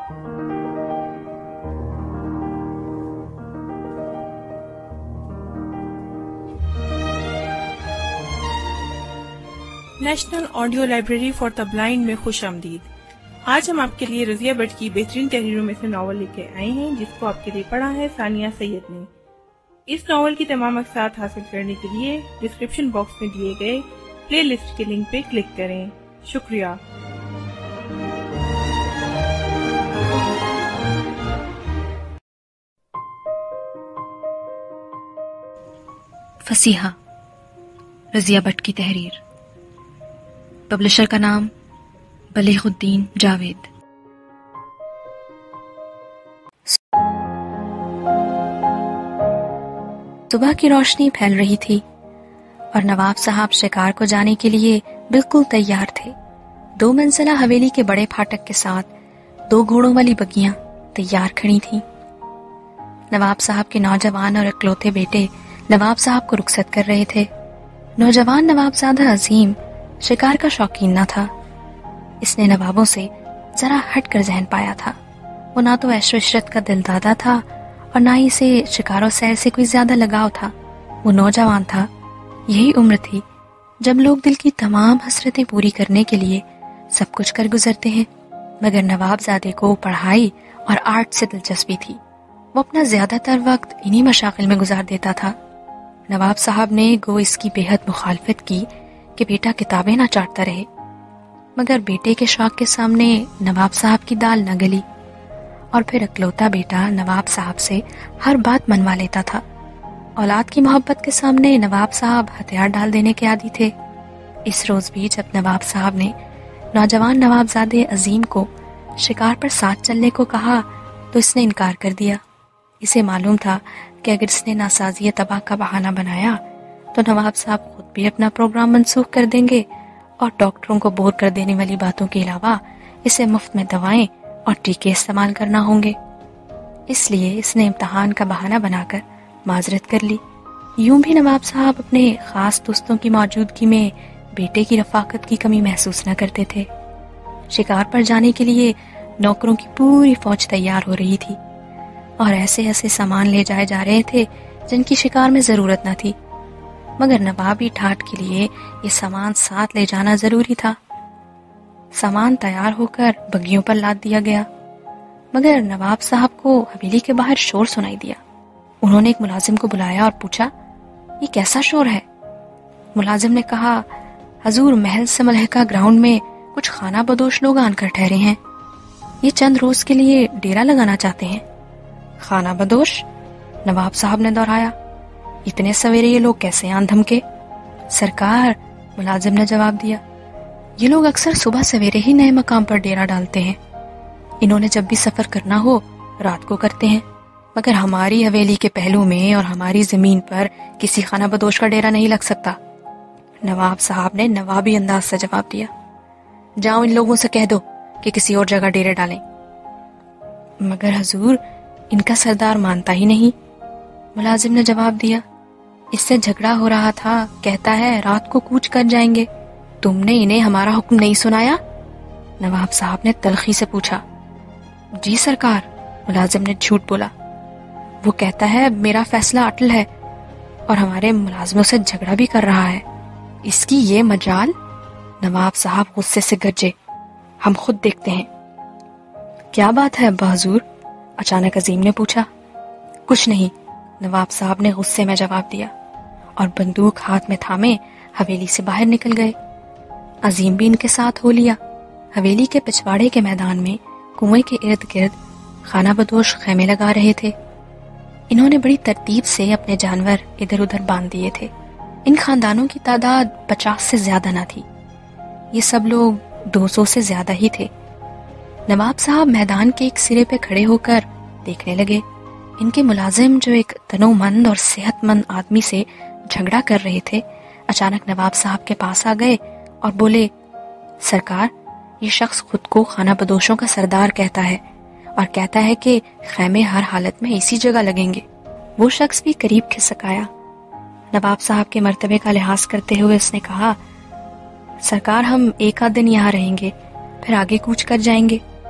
National audio library for the blind میں خوش آمدید۔ آج ہم آپ کے لیے رضیہ بٹ کی بہترین تحریروں میں سے ناول لے کے آئے ہیں، جس کو آپ کے لیے پڑھا ہے ثانیہ سید نے۔ اس ناول کی تمام اقساط حاصل کرنے کے لیے ڈسکرپشن باکس میں دیے گئے پلے لسٹ کے لنک پہ کلک کریں۔ شکریہ۔ فصیحہ، رضیہ بٹ کی تحریر، پبلشر کا نام بلیغ الدین جاوید۔ صبح کی روشنی پھیل رہی تھی اور نواب صاحب شکار کو جانے کے لیے بالکل تیار تھے۔ 2 منزلہ حویلی کے بڑے پھاٹک کے ساتھ 2 گھوڑوں والی بگیاں تیار کھڑی تھیں۔ نواب صاحب کے نوجوان اور اکلوتے بیٹے نواب صاحب کو رخصت کر رہے تھے۔ نوجوان نواب زادہ عظیم شکار کا شوقین نہ تھا۔ اس نے نوابوں سے ذرا ہٹ کر ذہن پایا تھا۔ وہ نہ تو عیش و عشرت کا دل دادا تھا اور نہ ہی اسے شکار و سیر سے کوئی زیادہ لگاؤ تھا۔ وہ نوجوان تھا۔ یہی عمر تھی جب لوگ دل کی تمام حسرتیں پوری کرنے کے لیے سب کچھ کر گزرتے ہیں، مگر نواب زادے کو پڑھائی اور آرٹ سے دلچسپی تھی۔ وہ اپنا زیادہ تر وقت انہی مشاغل میں گزار دیتا تھا۔ نواب صاحب نے گو اس کی بے حد مخالفت کی کہ بیٹا کتابیں نہ چاٹتا رہے، مگر بیٹے کے شوق کے سامنے نواب صاحب کی دال نہ گلی، اور پھر اکلوتا بیٹا نواب صاحب سے ہر بات منوا لیتا تھا۔ اولاد کی محبت کے سامنے نواب صاحب ہتھیار ڈال دینے کے عادی تھے۔ اس روز بھی جب نواب صاحب نے نوجوان نواب زادے عظیم کو شکار پر ساتھ چلنے کو کہا تو اس نے انکار کر دیا۔ اسے معلوم تھا کہ اگر اس نے ناسازی تباہ کا بہانہ بنایا تو نواب صاحب خود بھی اپنا پروگرام منسوخ کر دیں گے، اور ڈاکٹروں کو بور کر دینے والی باتوں کے علاوہ اسے مفت میں دوائیں اور ٹیکے استعمال کرنا ہوں گے۔ اس لیے اس نے امتحان کا بہانہ بنا کر معذرت کر لی۔ یوں بھی نواب صاحب اپنے خاص دوستوں کی موجودگی میں بیٹے کی رفاقت کی کمی محسوس نہ کرتے تھے۔ شکار پر جانے کے لیے نوکروں کی پوری فوج تیار ہو رہی تھی، اور ایسے ایسے سامان لے جائے جا رہے تھے جن کی شکار میں ضرورت نہ تھی، مگر نوابی ٹھاٹ کے لیے یہ سامان ساتھ لے جانا ضروری تھا۔ سامان تیار ہو کر بگیوں پر لاد دیا گیا، مگر نواب صاحب کو حویلی کے باہر شور سنائی دیا۔ انہوں نے ایک ملازم کو بلایا اور پوچھا، یہ کیسا شور ہے؟ ملازم نے کہا، حضور محل سے ملحقہ گراؤنڈ میں کچھ خانہ بدوش لوگ آن کر ٹھہرے ہیں، یہ چند روز کے لیے ڈیرا لگانا چاہتے ہیں۔ خانہ بدوش؟ نواب صاحب نے دہرایا، اتنے سویرے یہ لوگ کیسے آن دھمکے؟ سرکار، ملازم نے جواب دیا، یہ لوگ اکثر صبح سویرے ہی نئے مقام پر ڈیرا ڈالتے ہیں۔ انہوں نے جب بھی سفر کرنا ہو رات کو کرتے ہیں، مگر ہماری حویلی کے پہلو میں اور ہماری زمین پر کسی خانہ بدوش کا ڈیرا نہیں لگ سکتا۔ نواب صاحب نے نوابی انداز سے جواب دیا، جاؤ ان لوگوں سے کہہ دو کہ کسی اور جگہ ڈیرے ڈالیں۔ مگر حضور، ان کا سردار مانتا ہی نہیں، ملازم نے جواب دیا، اس سے جھگڑا ہو رہا تھا، کہتا ہے رات کو کوچ کر جائیں گے۔ تم نے انہیں ہمارا حکم نہیں سنایا؟ نواب صاحب نے تلخی سے پوچھا۔ جی سرکار، ملازم نے جھوٹ بولا، وہ کہتا ہے میرا فیصلہ اٹل ہے اور ہمارے ملازموں سے جھگڑا بھی کر رہا ہے۔ اس کی یہ مجال؟ نواب صاحب غصے سے گرجے، ہم خود دیکھتے ہیں۔ کیا بات ہے ابا حضور؟ اچانک عظیم نے پوچھا۔ کچھ نہیں، نواب صاحب نے غصے میں جواب دیا، اور بندوق ہاتھ میں تھامے حویلی سے باہر نکل گئے۔ عظیم بھی ان کے ساتھ ہو لیا۔ حویلی کے پچھواڑے کے میدان میں کنویں کے ارد گرد خانہ بدوش خیمے لگا رہے تھے۔ انہوں نے بڑی ترتیب سے اپنے جانور ادھر ادھر باندھ دیے تھے۔ ان خاندانوں کی تعداد 50 سے زیادہ نہ تھی، یہ سب لوگ 200 سے زیادہ ہی تھے۔ نواب صاحب میدان کے ایک سرے پہ کھڑے ہو کر دیکھنے لگے۔ ان کے ملازم جو ایک تنومند اور صحت مند آدمی سے جھگڑا کر رہے تھے، اچانک نواب صاحب کے پاس آ گئے اور بولے، سرکار، یہ شخص خود کو خانہ بدوشوں کا سردار کہتا ہے اور کہتا ہے کہ خیمے ہر حالت میں اسی جگہ لگیں گے۔ وہ شخص بھی قریب کھسک آیا۔ نواب صاحب کے مرتبے کا لحاظ کرتے ہوئے اس نے کہا، سرکار، ہم 1 آدھ دن یہاں رہیں گے، پھر آگے کوچ کر جائیں گے۔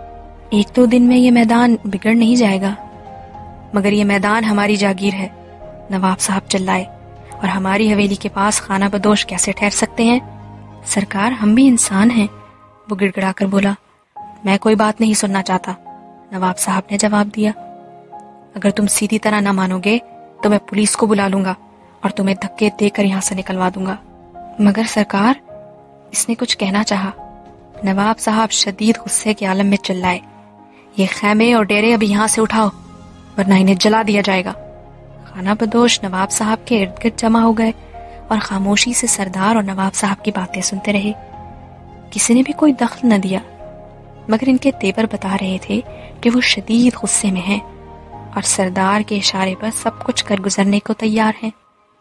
ایک دو دن میں یہ میدان بگڑ نہیں جائے گا، مگر یہ میدان ہماری جاگیر ہے، نواب صاحب چلائے، اور ہماری حویلی کے پاس خانہ بدوش کیسے ٹھہر سکتے ہیں؟ سرکار ہم بھی انسان ہیں، وہ گڑ گڑا کر بولا۔ میں کوئی بات نہیں سننا چاہتا، نواب صاحب نے جواب دیا۔ اگر تم سیدھی طرح نہ مانو گے تو میں پولیس کو بلا لوں گا اور تمہیں دھکے دے کر یہاں سے نکلوا دوں گا۔ مگر سرکار، اس نے کچھ کہنا چاہا۔ نواب صاحب شدید غصے کے عالم میں چلائے، یہ خیمے اور ڈیرے ابھی یہاں سے اٹھاؤ ورنہ انہیں جلا دیا جائے گا۔ خانہ بدوش نواب صاحب کے ارد گرد جمع ہو گئے اور خاموشی سے سردار اور نواب صاحب کی باتیں سنتے رہے۔ کسی نے بھی کوئی دخل نہ دیا، مگر ان کے تیور بتا رہے تھے کہ وہ شدید غصے میں ہیں اور سردار کے اشارے پر سب کچھ کر گزرنے کو تیار ہیں۔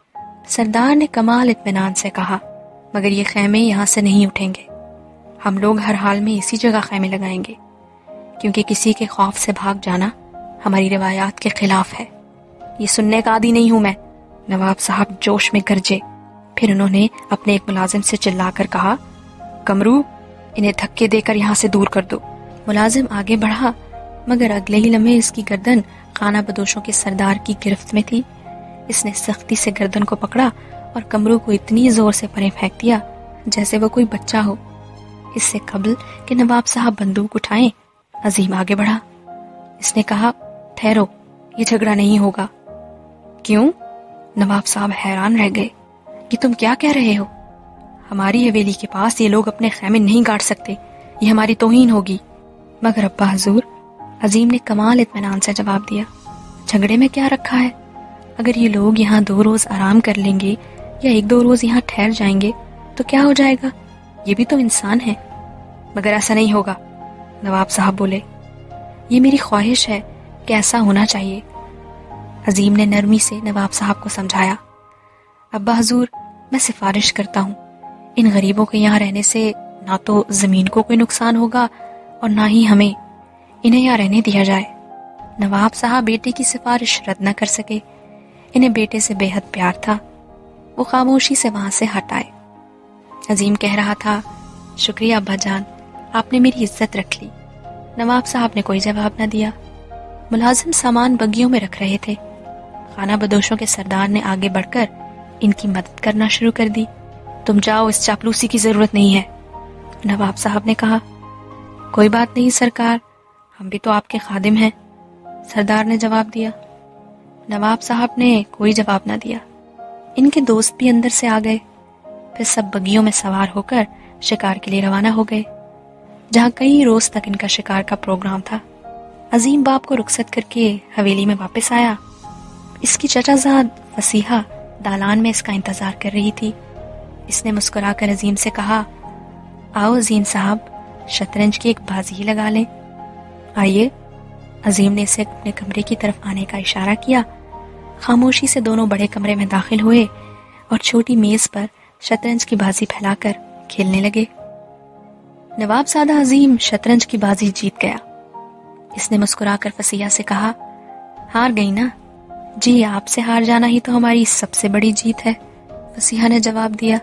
سردار نے کمال اطمینان سے کہا، مگر یہ خیمے یہاں سے نہیں اٹھیں گے، ہم لوگ ہر حال میں اسی جگہ خیمے لگائیں گے، کیونکہ کسی کے خوف سے بھاگ جانا ہماری روایات کے خلاف ہے۔ یہ سننے کا عادی نہیں ہوں میں، نواب صاحب جوش میں گرجے۔ پھر انہوں نے اپنے ایک ملازم سے چلا کر کہا، کمرو، انہیں دھکے دے کر یہاں سے دور کر دو۔ ملازم آگے بڑھا، مگر اگلے ہی لمحے اس کی گردن خانہ بدوشوں کے سردار کی گرفت میں تھی۔ اس نے سختی سے گردن کو پکڑا اور کمرو کو اتنی زور سے پرے پھینک دیا جیسے وہ کوئی بچہ ہو۔ اس سے قبل کہ نواب صاحب بندوق اٹھائیں، عظیم آگے بڑھا۔ اس نے کہا، ٹھہرو، یہ جھگڑا نہیں ہوگا۔ کیوں؟ نواب صاحب حیران رہ گئے، کہ تم کیا کہہ رہے ہو؟ ہماری حویلی کے پاس یہ لوگ اپنے خیمے نہیں گاڑ سکتے، یہ ہماری توہین ہوگی۔ مگر ابا حضور، عظیم نے کمال اطمینان سے جواب دیا، جھگڑے میں کیا رکھا ہے؟ اگر یہ لوگ یہاں 2 روز آرام کر لیں گے یا 1-2 روز یہاں ٹھہر جائیں گے تو کیا ہو جائے گا؟ یہ بھی تو انسان ہیں۔ مگر ایسا نہیں ہوگا، نواب صاحب بولے، یہ میری خواہش ہے کہ ایسا ہونا چاہیے۔ عظیم نے نرمی سے نواب صاحب کو سمجھایا، ابا حضور، میں سفارش کرتا ہوں، ان غریبوں کے یہاں رہنے سے نہ تو زمین کو کوئی نقصان ہوگا اور نہ ہی ہمیں، انہیں یہاں رہنے دیا جائے۔ نواب صاحب بیٹے کی سفارش رد نہ کر سکے، انہیں بیٹے سے بے حد پیار تھا، وہ خاموشی سے وہاں سے ہٹ آئے۔ عظیم کہہ رہا تھا، شکریہ ابا جان، آپ نے میری عزت رکھ لی۔ نواب صاحب نے کوئی جواب نہ دیا۔ ملازم سامان بگیوں میں رکھ رہے تھے۔ خانہ بدوشوں کے سردار نے آگے بڑھ کر ان کی مدد کرنا شروع کر دی۔ تم جاؤ، اس چاپلوسی کی ضرورت نہیں ہے، نواب صاحب نے کہا۔ کوئی بات نہیں سرکار، ہم بھی تو آپ کے خادم ہیں، سردار نے جواب دیا۔ نواب صاحب نے کوئی جواب نہ دیا۔ ان کے دوست بھی اندر سے آ گئے۔ پھر سب بگیوں میں سوار ہو کر شکار کے لیے روانہ ہو گئے، جہاں کئی روز تک ان کا شکار کا پروگرام تھا۔ عظیم باپ کو رخصت کر کے حویلی میں واپس آیا۔ اس کی چچا زاد فصیحہ دالان میں اس کا انتظار کر رہی تھی۔ اس نے مسکرا کر عظیم سے کہا، آؤ عظیم صاحب، شطرنج کی ایک بازی لگا لیں۔ آئیے۔ عظیم نے اسے اپنے کمرے کی طرف آنے کا اشارہ کیا۔ خاموشی سے دونوں بڑے کمرے میں داخل ہوئے اور چھوٹی میز پر شطرنج کی بازی پھیلا کر کھیلنے لگے۔ نواب زادہ عظیم شطرنج کی بازی جیت گیا۔ اس نے مسکرا کر فصیحہ سے کہا، ہار گئی نا؟ جی، آپ سے ہار جانا ہی تو ہماری سب سے بڑی جیت ہے، فصیحہ نے جواب دیا۔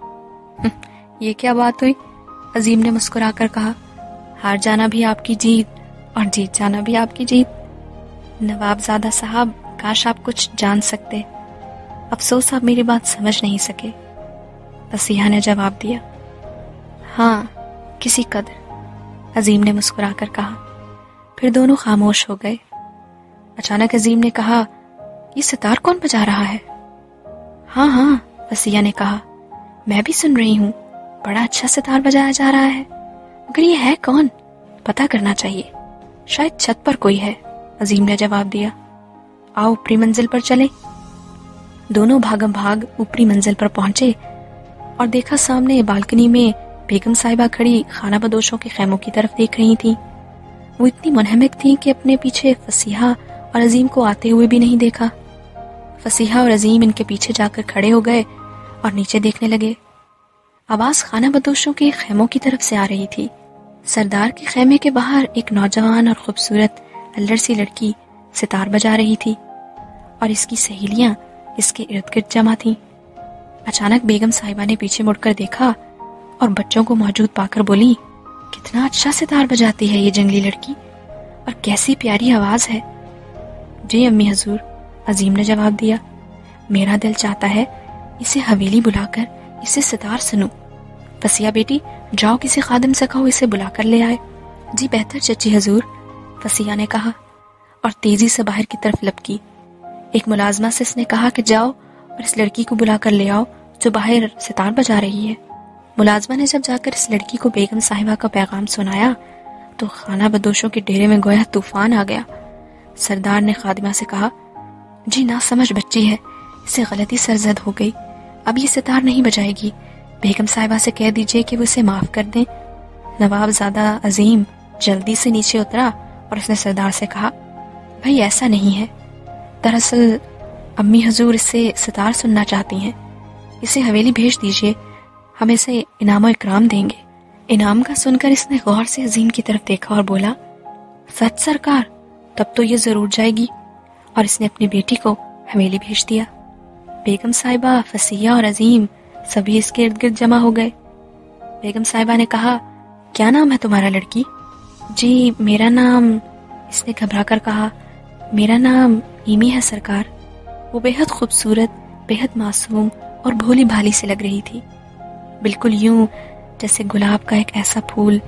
یہ کیا بات ہوئی؟ عظیم نے مسکرا کر کہا، ہار جانا بھی آپ کی جیت اور جیت جانا بھی آپ کی جیت۔ نواب زادہ صاحب، کاش آپ کچھ جان سکتے، افسوس آپ میری بات سمجھ نہیں سکے، فصیحہ نے جواب دیا۔ ہاں، کسی قدر، عظیم نے مسکرا کر کہا۔ پھر دونوں خاموش ہو گئے۔ اچانک عظیم نے کہا، یہ ستار کون بجا رہا ہے؟ ہاں ہاں، فصیحہ نے کہا، میں بھی سن رہی ہوں، بڑا اچھا ستار بجایا جا رہا ہے، مگر یہ ہے کون؟ پتہ کرنا چاہیے، شاید چھت پر کوئی ہے، عظیم نے جواب دیا۔ آؤ اوپری منزل پر چلیں۔ دونوں بھاگم بھاگ اوپری منزل پر پہنچے اور دیکھا سامنے بالکنی میں بیگم صاحبہ کھڑی خانہ بدوشوں کے خیموں کی طرف دیکھ رہی تھیں۔ وہ اتنی منہمک تھیں کہ اپنے پیچھے فصیحہ اور عظیم کو آتے ہوئے بھی نہیں دیکھا۔ فصیحہ اور عظیم ان کے پیچھے جا کر کھڑے ہو گئے اور نیچے دیکھنے لگے۔ آواز خانہ بدوشوں کے خیموں کی طرف سے آ رہی تھی۔ سردار کے خیمے کے باہر ایک نوجوان اور خوبصورت الڑ سی لڑکی ستار بجا رہی تھی اور اس کی سہیلیاں اس کے ارد گرد جمع تھیں۔ اچانک بیگم صاحبہ نے پیچھے مڑ کر دیکھا اور بچوں کو موجود پا کر بولی، کتنا اچھا ستار بجاتی ہے یہ جنگلی لڑکی، اور کیسی پیاری آواز ہے۔ جی امی حضور، عظیم نے جواب دیا، میرا دل چاہتا ہے اسے حویلی بلا کر اسے ستار سنوں۔ فسیہ بیٹی، جاؤ کسی خادم سے کہو اسے بلا کر لے آئے۔ جی بہتر چچی حضور، فسیہ نے کہا اور تیزی سے باہر کی طرف لپکی۔ ایک ملازمہ سے اس نے کہا کہ جاؤ اور اس لڑکی کو بلا کر لے آؤ جو باہر ستار بجا رہی ہے۔ ملازمہ نے جب جا کر اس لڑکی کو بیگم صاحبہ کا پیغام سنایا تو خانہ بدوشوں کے ڈیرے میں گویا طوفان آ گیا۔ سردار نے خادمہ سے کہا، جی نہ سمجھ بچی ہے، اسے غلطی سرزد ہو گئی، اب یہ ستار نہیں بجائے گی، بیگم صاحبہ سے کہہ دیجئے کہ وہ اسے معاف کر دیں۔ نواب زادہ عظیم جلدی سے نیچے اترا اور اس نے سردار سے کہا، بھائی ایسا نہیں ہے، دراصل امی حضور اس سے ستار سننا چاہتی ہیں، اسے حویلی بھیج دیجئے، ہم اسے انعام و اکرام دیں گے۔ انعام کا سن کر اس نے غور سے عظیم کی طرف دیکھا اور بولا، سچ سرکار؟ تب تو یہ ضرور جائے گی، اور اس نے اپنی بیٹی کو حویلی بھیج دیا۔ بیگم صاحبہ، فسیہ اور عظیم سبھی اس کے ارد گرد جمع ہو گئے۔ بیگم صاحبہ نے کہا، کیا نام ہے تمہارا لڑکی؟ جی میرا نام، اس نے گھبرا کر کہا، میرا نام ایمی ہے سرکار۔ وہ بے حد خوبصورت، بے حد معصوم اور بھولی بھالی سے لگ رہی تھی، بالکل یوں جیسے گلاب کا ایک ایسا پھول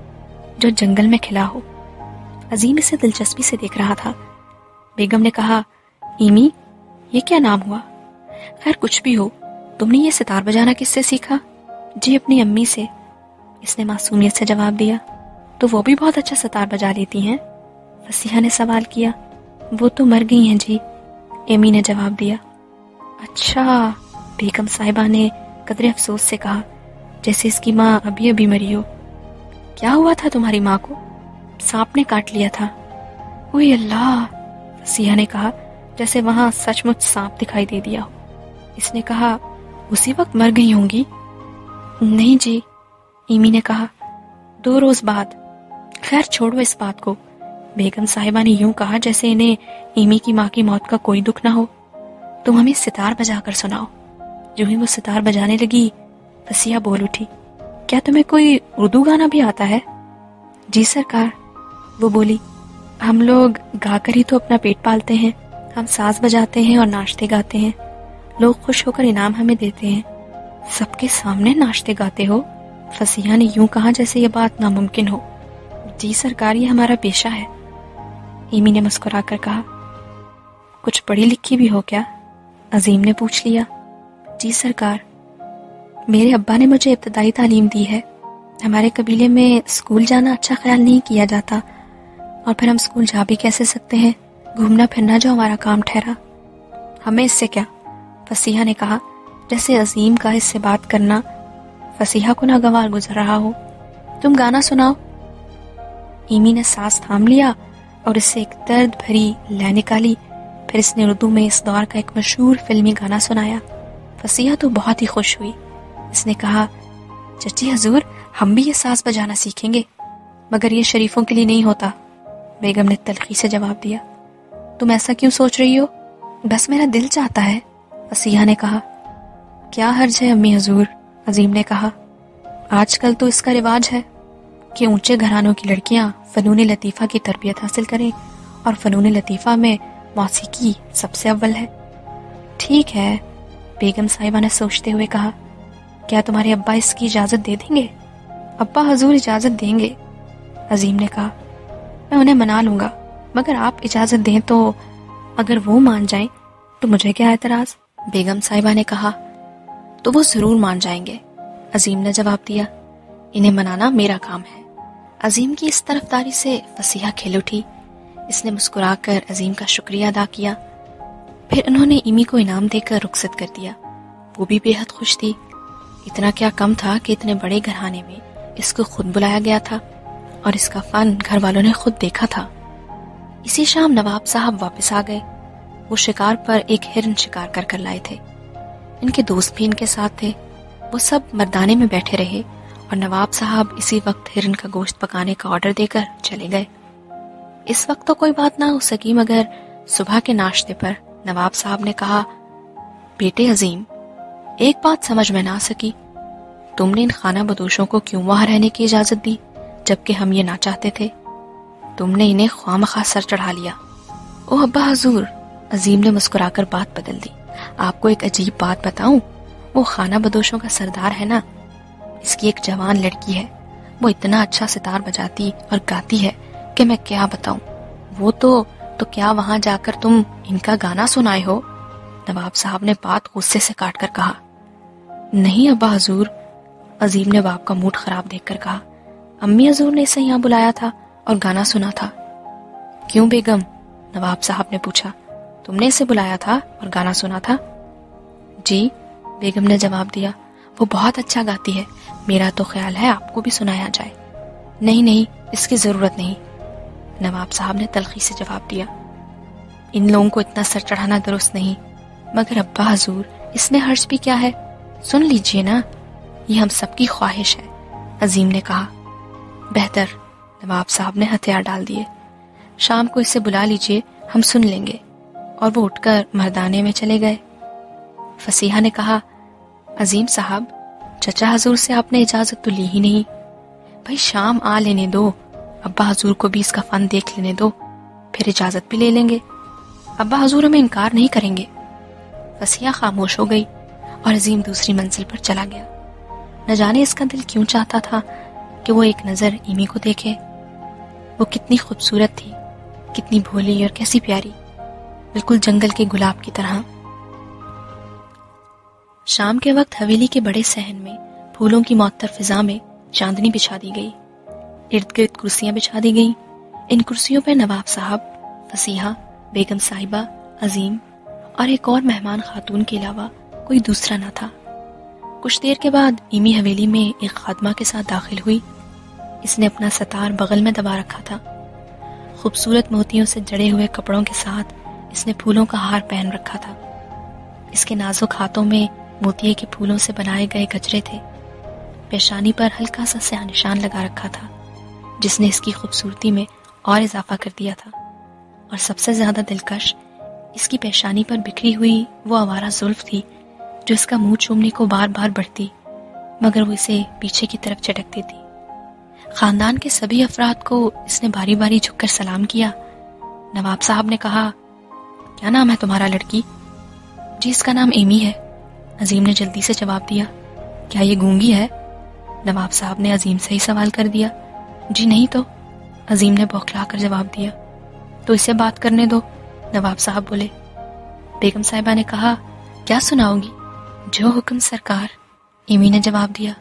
جو جنگل میں کھلا ہو۔ عظیم اسے دلچسپی سے دیکھ رہا تھا۔ بیگم نے کہا، ایمی یہ کیا نام ہوا؟ خیر کچھ بھی ہو، تم نے یہ ستار بجانا کس سے سیکھا؟ جی اپنی امی سے، اس نے معصومیت سے جواب دیا۔ تو وہ بھی بہت اچھا ستار بجا لیتی ہیں؟ فسیہ نے سوال کیا۔ وہ تو مر گئی ہیں جی، ایمی نے جواب دیا۔ اچھا، بیگم صاحبہ نے قدرے افسوس سے کہا، جیسے اس کی ماں ابھی ابھی مری ہو۔ کیا ہوا تھا تمہاری ماں کو؟ سانپ نے کاٹ لیا تھا۔ اوہ اللہ، فسیہ نے کہا جیسے وہاں سچ مچ سانپ دکھائی دے دیا ہو۔ اس نے کہا، اسی وقت مر گئی ہوں گی؟ نہیں جی، ایمی نے کہا، 2 روز بعد۔ خیر چھوڑو اس بات کو، بیگم صاحبہ نے یوں کہا جیسے انہیں ایمی کی ماں کی موت کا کوئی دکھ نہ ہو۔ تم ہمیں ستار بجا کر سناؤ۔ جو ہی وہ ستار بجانے لگی، فسیہ بول اٹھی، کیا تمہیں کوئی اردو گانا بھی آتا ہے؟ جی سرکار، وہ بولی، ہم لوگ گا کر ہی تو اپنا پیٹ پالتے ہیں، ہم ساز بجاتے ہیں اور ناچتے گاتے ہیں، لوگ خوش ہو کر انعام ہمیں دیتے ہیں۔ سب کے سامنے ناچتے گاتے ہو؟ فسیہ نے یوں کہا جیسے یہ بات ناممکن ہو۔ جی سرکار، یہ ہمارا پیشہ ہے، ایمی نے مسکرا کر کہا۔ کچھ پڑھی لکھی بھی ہو کیا؟ عظیم نے پوچھ لیا۔ جی سرکار، میرے ابا نے مجھے ابتدائی تعلیم دی ہے، ہمارے قبیلے میں اسکول جانا اچھا خیال نہیں کیا جاتا، اور پھر ہم اسکول جا بھی کیسے سکتے ہیں، گھومنا پھرنا جو ہمارا کام ٹھہرا۔ ہمیں اس سے کیا؟ فسیہ نے کہا جیسے عظیم کا اس سے بات کرنا فسیہ کو ناگوار گزر رہا ہو۔ تم گانا سناؤ۔ ایمی نے سانس تھام لیا اور اس سے ایک درد بھری لے نکالی، پھر اس نے اردو میں اس دور کا ایک مشہور فلمی گانا سنایا۔ فسیہ تو بہت ہی خوش ہوئی، اس نے کہا، چچی حضور ہم بھی یہ ساز بجانا سیکھیں گے، مگر یہ شریفوں کے لیے نہیں ہوتا۔ بیگم نے تلخی سے جواب دیا۔ تم ایسا کیوں سوچ رہی ہو؟ بس میرا دل چاہتا ہے، فسیہ نے کہا۔ کیا حرج ہے امی حضور، عظیم نے کہا، آج کل تو اس کا رواج ہے کہ اونچے گھرانوں کی لڑکیاں فنون لطیفہ کی تربیت حاصل کریں، اور فنون لطیفہ میں موسیقی سب سے اول ہے۔ ٹھیک ہے، بیگم صاحبہ نے سوچتے ہوئے کہا، کیا تمہارے ابا اس کی اجازت دے دیں گے؟ ابا حضور اجازت دیں گے، عظیم نے کہا، میں انہیں منا لوں گا، مگر آپ اجازت دیں تو اگر وہ مان جائیں تو مجھے کیا اعتراض؟ بیگم صاحبہ نے کہا، تو وہ ضرور مان جائیں گے، عظیم نے جواب دیا، انہیں منانا میرا کام ہے۔ عظیم کی اس طرفداری سے فسیہ کھل اٹھی، اس نے مسکرا کر عظیم کا شکریہ ادا کیا، پھر انہوں نے ایمی کو انعام دے کر رخصت کر دیا۔ وہ بھی بے حد خوش تھی، اتنا کیا کم تھا کہ اتنے بڑے گھرانے میں اس کو خود بلایا گیا تھا، اور اس کا فن گھر والوں نے خود دیکھا تھا۔ اسی شام نواب صاحب واپس آ گئے، وہ شکار پر ایک ہرن شکار کر کر لائے تھے، ان کے دوست بھی ان کے ساتھ تھے۔ وہ سب مردانے میں بیٹھے رہے اور نواب صاحب اسی وقت ہرن کا گوشت پکانے کا آرڈر دے کر چلے گئے۔ اس وقت تو کوئی بات نہ ہو سکی، مگر صبح کے ناشتے پر نواب صاحب نے کہا، بیٹے عظیم، ایک بات سمجھ میں نہ سکی، تم نے ان خانہ بدوشوں کو کیوں وہاں رہنے کی اجازت دی جبکہ ہم یہ نہ چاہتے تھے؟ تم نے انہیں خوامخواہ سر چڑھا لیا۔ او ابا حضور، عظیم نے مسکرا کر بات بدل دی، آپ کو ایک عجیب بات بتاؤں؟ وہ خانہ بدوشوں کا سردار ہے نا، اس کی ایک جوان لڑکی ہے، وہ اتنا اچھا ستار بجاتی اور گاتی ہے کہ میں کیا بتاؤں۔ وہ تو کیا وہاں جا کر تم ان کا گانا سنائے ہو؟ نواب صاحب نے بات غصے سے کاٹ کر کہا۔ نہیں ابا حضور، عظیم نے باپ کا موڈ خراب دیکھ کر کہا، امی حضور نے اسے یہاں بلایا تھا اور گانا سنا تھا۔ کیوں بیگم؟ نواب صاحب نے پوچھا۔ تم نے اسے بلایا تھا اور گانا سنا تھا؟ جی، بیگم نے جواب دیا، وہ بہت اچھا گاتی ہے، میرا تو خیال ہے آپ کو بھی سنایا جائے۔ نہیں، اس کی ضرورت نہیں، نواب صاحب نے تلخی سے جواب دیا، ان لوگوں کو اتنا سر چڑھانا درست نہیں۔ مگر ابا حضور، اس میں حرج بھی کیا ہے؟ سن لیجئے نا، یہ ہم سب کی خواہش ہے، عظیم نے کہا۔ بہتر، نواب صاحب نے ہتھیار ڈال دیے، شام کو اسے بلا لیجئے، ہم سن لیں گے۔ اور وہ اٹھ کر مردانے میں چلے گئے۔ فصیحہ نے کہا، عظیم صاحب، چچا حضور سے آپ نے اجازت تو لی ہی نہیں۔ بھائی شام آ لینے دو، ابا حضور کو بھی اس کا فن دیکھ لینے دو، پھر اجازت بھی لے لیں گے۔ ابا حضور ہمیں انکار نہیں کریں گے۔ فصیحہ خاموش ہو گئی اور عظیم دوسری منزل پر چلا گیا۔ نہ جانے اس کا دل کیوں چاہتا تھا کہ وہ ایک نظر ایمی کو دیکھے۔ وہ کتنی خوبصورت تھی، کتنی بھولی اور کیسی پیاری، بالکل جنگل کے گلاب کی طرح۔ شام کے وقت حویلی کے بڑے صحن میں پھولوں کی معطر فضا میں چاندنی بچھا دی گئی، ارد گرد کرسیاں بچھا دی گئیں۔ ان کرسیوں پر نواب صاحب، فصیحہ، بیگم صاحبہ، عظیم اور ایک اور مہمان خاتون کے علاوہ کوئی دوسرا نہ تھا۔ کچھ دیر کے بعد ایمی حویلی میں ایک خادمہ کے ساتھ داخل ہوئی۔ اس نے اپنا ستار بغل میں دبا رکھا تھا۔ خوبصورت موتیوں سے جڑے ہوئے کپڑوں کے ساتھ اس نے پھولوں کا ہار پہن رکھا تھا۔ اس کے نازک ہاتھوں میں موتیے کے پھولوں سے بنائے گئے گجرے تھے۔ پیشانی پر ہلکا سا سیاہ نشان لگا رکھا تھا جس نے اس کی خوبصورتی میں اور اضافہ کر دیا تھا، اور سب سے زیادہ دلکش اس کی پیشانی پر بکھری ہوئی وہ آوارہ زلف تھی جو اس کا منہ چومنے کو بار بار بڑھتی، مگر وہ اسے پیچھے کی طرف چٹک دیتی۔ خاندان کے سبھی افراد کو اس نے باری باری جھک کر سلام کیا۔ نواب صاحب نے کہا، کیا نام ہے تمہارا لڑکی؟ جی، اس کا نام ایمی ہے، عظیم نے جلدی سے جواب دیا۔ کیا یہ گونگی ہے؟ نواب صاحب نے عظیم سے ہی سوال کر دیا۔ جی نہیں تو، عظیم نے بوکھلا کر جواب دیا۔ تو اسے بات کرنے دو، نواب صاحب بولے۔ بیگم صاحبہ نے کہا، کیا سناؤ گی؟ جو حکم سرکار، ایمی نے جواب دیا۔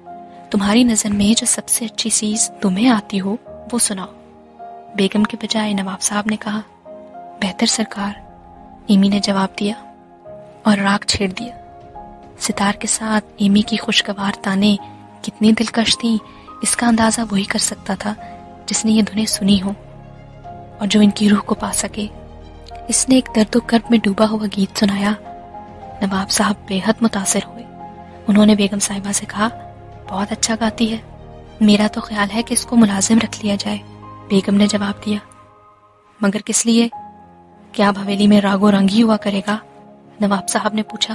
تمہاری نظر میں جو سب سے اچھی چیز تمہیں آتی ہو وہ سناؤ، بیگم کے بجائے نواب صاحب نے کہا۔ بہتر سرکار، ایمی نے جواب دیا اور راگ چھیڑ دیا۔ ستار کے ساتھ ایمی کی خوشگوار تانے کتنی دلکش تھیں اس کا اندازہ وہی کر سکتا تھا جس نے یہ دھنیں سنی ہوں اور جو ان کی روح کو پا سکے۔ اس نے ایک درد و کرب میں ڈوبا ہوا گیت سنایا۔ نواب صاحب بے حد متاثر ہوئے۔ انہوں نے بیگم صاحبہ سے کہا، بہت اچھا گاتی ہے، میرا تو خیال ہے کہ اس کو ملازم رکھ لیا جائے۔ بیگم نے جواب دیا، مگر کس لیے؟ کیا اب حویلی میں راگ و رنگ ہی ہوا کرے گا؟ نواب صاحب نے پوچھا۔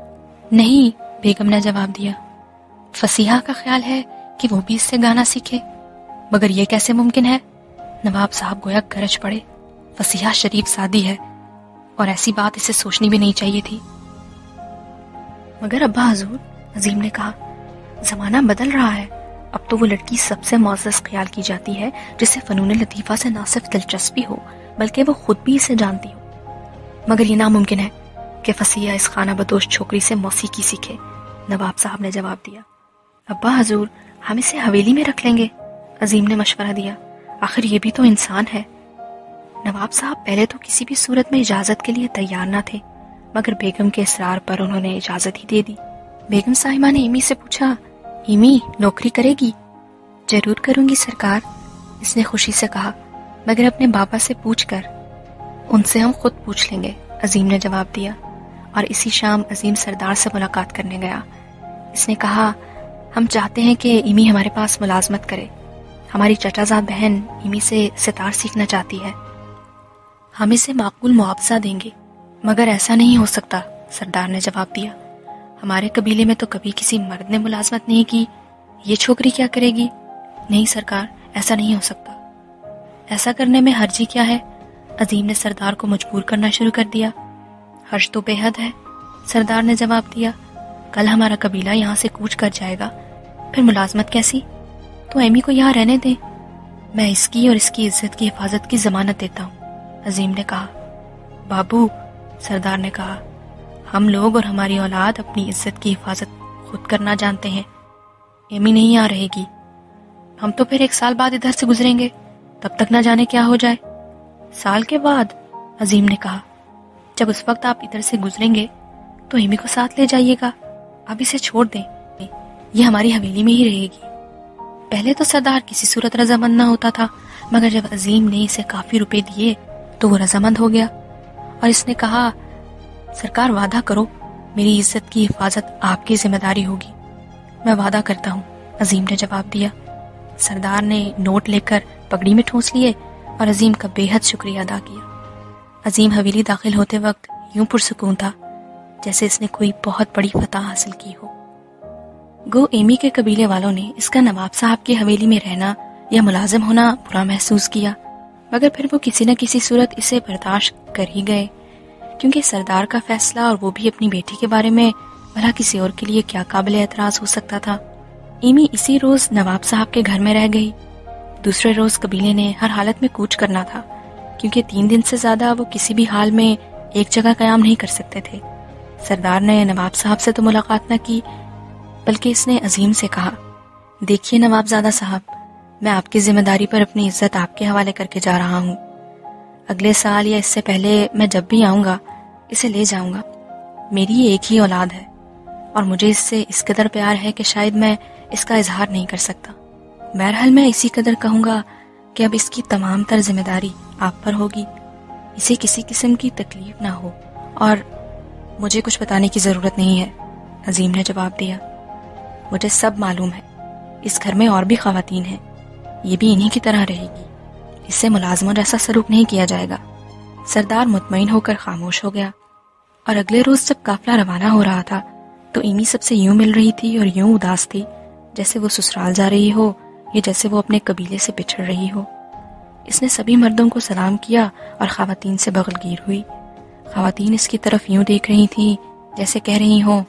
نہیں، بیگم نے جواب دیا، فصیحہ کا خیال ہے کہ وہ بھی اس سے گانا سیکھے۔ مگر یہ کیسے ممکن ہے؟ نواب صاحب گویا گرج پڑے۔ فصیحہ شریف سادی ہے اور ایسی بات اسے سوچنی بھی نہیں چاہیے تھی۔ مگر ابا حضور، عظیم نے کہا، زمانہ بدل رہا ہے، اب تو وہ لڑکی سب سے معزز خیال کی جاتی ہے جسے فنون لطیفہ سے نہ صرف دلچسپی ہو بلکہ وہ خود بھی اسے جانتی ہو۔ مگر یہ ناممکن ہے کہ فصیحہ اس خانہ بدوش چھوکری سے موسیقی سیکھے، نواب صاحب نے جواب دیا۔ ابا حضور، ہم اسے حویلی میں رکھ لیں گے، عظیم نے مشورہ دیا، آخر یہ بھی تو انسان ہے۔ نواب صاحب پہلے تو کسی بھی صورت میں اجازت کے لیے تیار نہ تھے، مگر بیگم کے اصرار پر انہوں نے اجازت ہی دے دی۔ بیگم صاحبہ نے ایمی سے پوچھا، ایمی نوکری کرے گی؟ ضرور کروں گی سرکار، اس نے خوشی سے کہا، مگر اپنے بابا سے پوچھ کر۔ ان سے ہم خود پوچھ لیں گے، عظیم نے جواب دیا، اور اسی شام عظیم سردار سے ملاقات کرنے گیا۔ اس نے کہا، ہم چاہتے ہیں کہ ایمی ہمارے پاس ملازمت کرے، ہماری چچا زاد بہن ایمی سے ستار سیکھنا چاہتی ہے، ہم اسے معقول معاوضہ دیں گے۔ مگر ایسا نہیں ہو سکتا، سردار نے جواب دیا، ہمارے قبیلے میں تو کبھی کسی مرد نے ملازمت نہیں کی، یہ چھوکری کیا کرے گی؟ نہیں سرکار، ایسا نہیں ہو سکتا۔ ایسا کرنے میں حرجی کیا ہے؟ عظیم نے سردار کو مجبور کرنا شروع کر دیا۔ حرج تو بے حد ہے، سردار نے جواب دیا۔ کل ہمارا قبیلہ یہاں سے کوچ کر جائے گا، پھر ملازمت کیسی؟ تو ایمی کو یہاں رہنے دیں، میں اس کی اور اس کی عزت کی حفاظت کی ضمانت دیتا ہوں، عظیم نے کہا۔ بابو، سردار نے کہا، ہم لوگ اور ہماری اولاد اپنی عزت کی حفاظت خود کرنا جانتے ہیں، ایمی نہیں آ رہے گی، ہم تو پھر 1 سال بعد ادھر سے گزریں گے، تب تک نہ جانے کیا ہو جائے۔ سال کے بعد؟ عظیم نے کہا، جب اس وقت آپ ادھر سے گزریں گے تو ایمی کو ساتھ لے جائیے گا، اب اسے چھوڑ دیں، یہ ہماری حویلی میں ہی رہے گی۔ پہلے تو سردار کسی صورت رضامند نہ ہوتا تھا، مگر جب عظیم نے اسے کافی روپے دیے تو وہ رضامند ہو گیا، اور اس نے کہا، سرکار وعدہ کرو میری عزت کی حفاظت آپ کی ذمہ داری ہوگی۔ میں وعدہ کرتا ہوں، عظیم نے جواب دیا۔ سردار نے نوٹ لے کر پگڑی میں ٹھونس لیے اور عظیم کا بے حد شکریہ ادا کیا۔ عظیم حویلی داخل ہوتے وقت یوں پرسکون تھا جیسے اس نے کوئی بہت بڑی فتح حاصل کی ہو۔ گو ایمی کے قبیلے والوں نے اس کا نواب صاحب کی حویلی میں رہنا یا ملازم ہونا برا محسوس کیا، مگر پھر وہ کسی نہ کسی صورت اسے برداشت کر ہی گئے، کیونکہ سردار کا فیصلہ اور وہ بھی اپنی بیٹی کے بارے میں، بھلا کسی اور کے لیے کیا قابل اعتراض ہو سکتا تھا۔ ایمی اسی روز نواب صاحب کے گھر میں رہ گئی۔ دوسرے روز قبیلے نے ہر حالت میں کوچ کرنا تھا، کیونکہ 3 دن سے زیادہ وہ کسی بھی حال میں ایک جگہ قیام نہیں کر سکتے تھے۔ سردار نے نواب صاحب سے تو ملاقات نہ کی، بلکہ اس نے عظیم سے کہا، دیکھیے نواب زادہ صاحب، میں آپ کی ذمہ داری پر اپنی عزت آپ کے حوالے کر کے جا رہا ہوں۔ اگلے سال یا اس سے پہلے میں جب بھی آؤں گا اسے لے جاؤں گا۔ میری ایک ہی اولاد ہے اور مجھے اس سے اس قدر پیار ہے کہ شاید میں اس کا اظہار نہیں کر سکتا۔ بہرحال میں اسی قدر کہوں گا کہ اب اس کی تمام تر ذمہ داری آپ پر ہوگی، اسے کسی قسم کی تکلیف نہ ہو، اور مجھے کچھ بتانے کی ضرورت نہیں ہے، عظیم نے جواب دیا۔ مجھے سب معلوم ہے، اس گھر میں اور بھی خواتین ہیں، یہ بھی انہی کی طرح رہے گی، اس سے ملازموں جیسا سلوک نہیں کیا جائے گا۔ سردار مطمئن ہو کر خاموش ہو گیا، اور اگلے روز جب قافلہ روانہ ہو رہا تھا تو ایمی سب سے یوں مل رہی تھی اور یوں اداس تھی جیسے وہ سسرال جا رہی ہو یا جیسے وہ اپنے قبیلے سے بچھڑ رہی ہو۔ اس نے سبھی مردوں کو سلام کیا اور خواتین سے بغل گیر ہوئی۔ خواتین اس کی طرف یوں دیکھ رہی تھیں جیسے کہہ رہی ہوں،